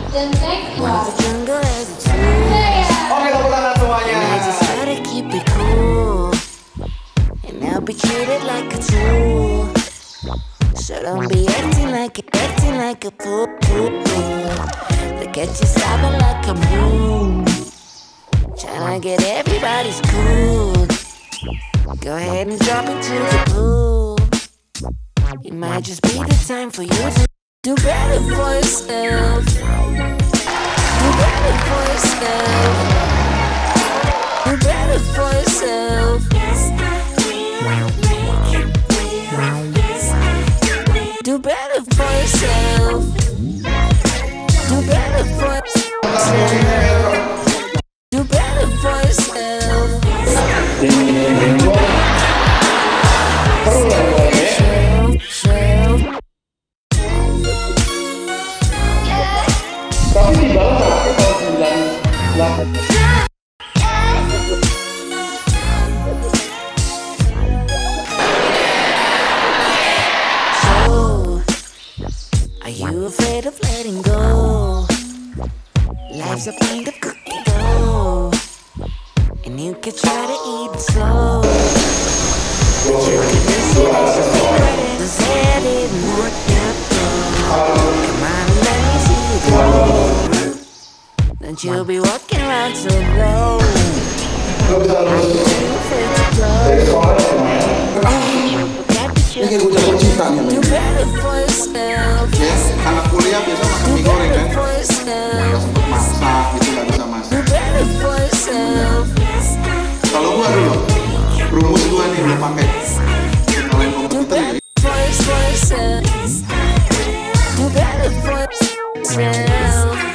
The next one. Oke, tepuk tangan semuanya. I'll be treated like a tool, so don't be acting like a fool. Look at you sobbing like a mule, tryna get everybody's cool. Go ahead and jump into the pool. It might just be the time for you to do better for yourself. Do better for yourself. Do better for yourself. Do better for yourself. Do better for yourself. Do better for yourself. Tapi di bawah kalau 98. Are you afraid of letting go? Life's a kind of cookie dough, and you can try to eat it slow, but you can miss it as your credit. Just let it work out. Come on, let me see you go. Then you'll be walking around so low. Are you too afraid to go? Ini kayak ucapan cinta nih, Do better for yourself. ya. Anak kuliah biasa makan mie goreng kan, nggak sempet masak gitu, nggak bisa masak. Do better for yourself. Kalau gua dulu, rumus gua nih belum pakai kalian komputer ya. For yourself. Do better for yourself.